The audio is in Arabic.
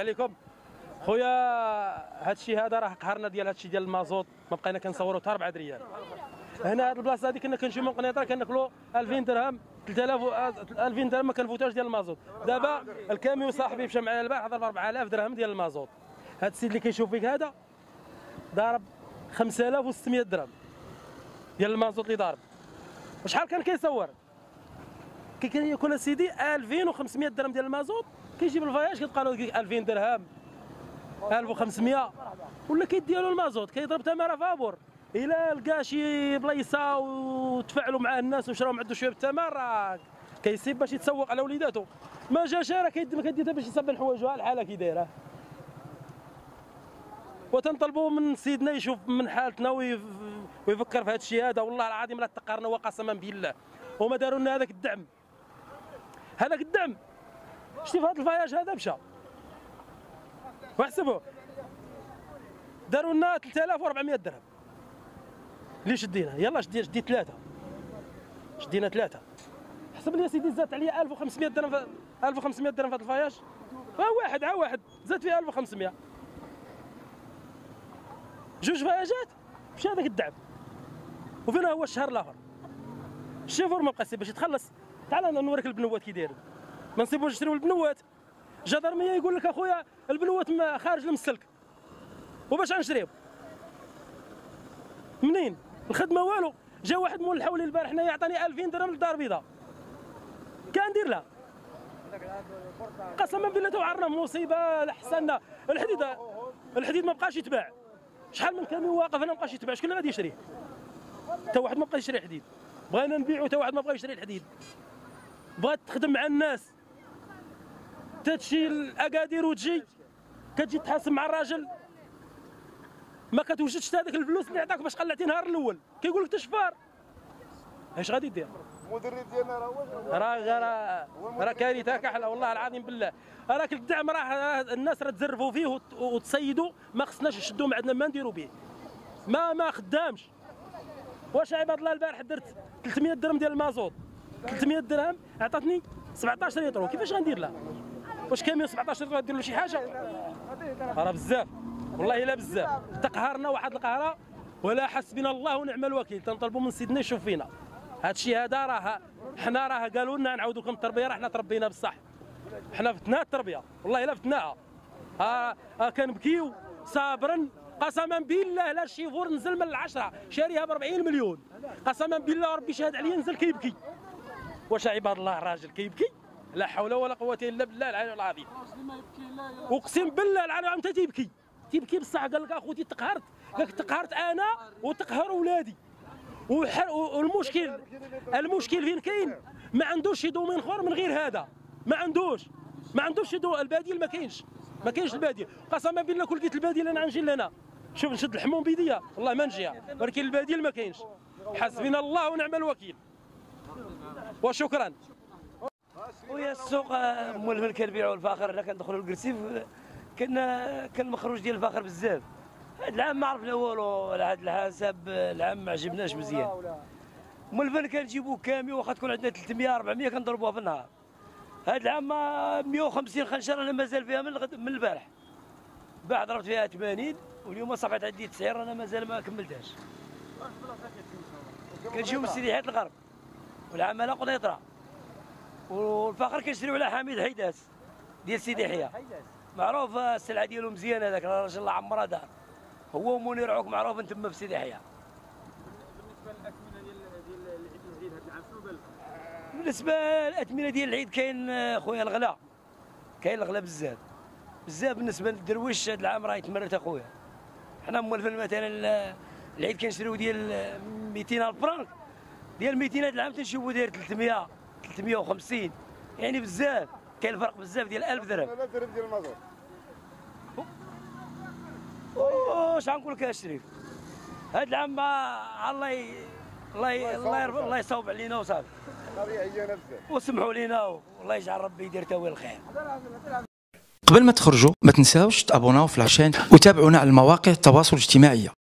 عليكم خويا. هذا الشيء هذا راه قهرنا ديال هذا الشيء ديال المازوط، ما بقينا كنصوروا حتى 4 ريال. هنا هذه البلاصه هذه كنا كنمشيو من قنيطره كناكلوا 2000 درهم 2000 درهم ما كنفوتوش ديال المازوط. دابا الكاميو صاحبي مشى معايا البارح ضرب 4000 درهم ديال المازوط. هذا السيد اللي كيشوف فيك هذا ضارب 5600 درهم ديال المازوط اللي ضارب. وشحال كان كيصور؟ كيكون سيدي 2500 درهم ديال المازوط، كيجيب الفياج كيبقى له 2000 درهم 1500 ولا كيديروا المازوط كيضرب تماره فابور. الا لقى شي بلايصه وتفاعلوا مع الناس وشراو عنده شويه بالتمر راه كيسيب باش يتسوق على وليداتو. ما جاش راه كيدير باش يصبن حوايجو الحاله كي دايره. وتنطلبوا من سيدنا يشوف من حالتنا ويفكر في هذا الشيء هذا. والله العظيم لا تقارنا وقسما بالله وما داروا لنا هذاك الدعم. هذاك الدعم شتي في هذا الفياج هذا مشى واحسبوا داروا لنا 3400 درهم اللي شدينا. يلا شديت 3 شدينا 3. حسب لي يا سيدي زادت عليا 1500 درهم 1500 درهم في هذا الفياج. واحد زاد فيها 1500 جوج فياجات مشى هذاك الدعم. وفين هو الشهر الاخر الشيفور ما بقى باش يتخلص. تعال نوريك البنوات كي دايرين. ما نصيبوش نشريو البنوات. الجدرميه يقول لك اخويا البنوات خارج المسلك وباش غنشريو منين؟ الخدمه والو. جا واحد مول الحولي البارح هنايا عطاني 2000 درهم للدار البيضاء. كندير لها قسما بالله توعرنا مصيبه لحسنا. الحديد ما بقاش يتباع. شحال من كاميو واقف هنا ما بقاش يتباع. شكون اللي غادي يشريه؟ حتى واحد ما بقى يشري الحديد. بغينا نبيعو حتى واحد ما بغى يشري الحديد. بغات تخدم مع الناس تمشي لاكادير وتجي كتجي تحاسب مع الراجل ما كتوجدش حتى هذاك الفلوس اللي عطاك باش قلعتي نهار الاول. كيقول لك تشفار اش غادي دير؟ المدرب ديالنا راه كارثه كحله والله العظيم بالله. راك الدعم راه الناس راه تزرفوا فيه وتصيدوا. ما خصناش نشدوه من عندنا ما نديروا به. ما خدامش. واش عباد الله البارح درت 300 درهم ديال المازوط. 300 درهم عطاتني 17 لتر. كيفاش غندير لها؟ واش كاميو 17 لتر غدير له شي حاجه؟ راه بزاف والله الا بزاف. تقهرنا واحد القهره ولا حسبنا الله ونعم الوكيل. تنطلبوا من سيدنا يشوف فينا. هذا الشيء هذا راه حنا راه قالوا لنا نعاودوا لكم التربيه. راه حنا تربينا بصح. حنا فتنا التربيه والله الا فتناها. كنبكيو صابرا قسما بالله. لا الشيفور نزل من العشره شاريها ب 40 مليون قسما بالله وربي شاهد عليا نزل كيبكي. واش عباد الله الراجل كيبكي؟ لا حول ولا قوه الا بالله العلي العظيم. اقسم بالله العلي العظيم حتى تيبكي بصح. قال لك اخوتي تقهرت. قال لك تقهرت انا وتقهر ولادي. المشكل فين كاين؟ ما عندوش شي دومين اخر من غير هذا. ما عندوش شي البديل ما كاينش البديل. قسما بالله كل قلت البديل انا غنجي لهنا شوف نشد الحموم بيديا والله ما نجيها. ولكن البديل ما كاينش. حسبنا الله ونعم الوكيل وشكرا. ويا السوق مولفين كنبيعوا الفاخر. هنا كندخلوا الكرسيف كان مخروج ديال الفاخر بزاف. هذا العام ما عرفنا والو. هذا الحساب العام ما عجبناش مزيان. مولفين كنجيبوا كاميو واخا تكون عندنا 300 400 كنضربوها في النهار. هذا العام 150 خنشره انا مازال فيها من البارح. بعد ضربت فيها 80 واليوم صافي عندي 90 انا مازال ما كملتهاش. كنجيو من سيدي حيات الغرب والعماله قنيطره. والفاخر كنشريو على حميد حيداس ديال سيدي يحيى. معروف السلعه ديالو مزيان. هذاك الراجل الله عمره دار. هو ومنير عوك معروفين تما في سيدي يحيى. بالنسبه للاثمنه ديال العيد كاين خويا الغلا. كاين الغلا بزاف بالنسبه للدرويش. هذا العام راه يتمرت اخويا. حنا مولفين مثلا العيد كنشريو ديال 200 الف فرانك. ديال 200 هذا العام تنشوفو داير 300 350 يعني بزاف. كاين الفرق بزاف ديال 1000 درهم. 1000 درهم ديال المازوت. واش غنقول لك الشريف؟ هذا العام الله يصوب علينا وصافي. قضيه عيانه بزاف. وسمحوا لينا والله يجعل ربي يدير تاويل الخير. قبل ما تخرجوا ما تنساوش تابوناو في العشان وتابعونا على المواقع التواصل الاجتماعي.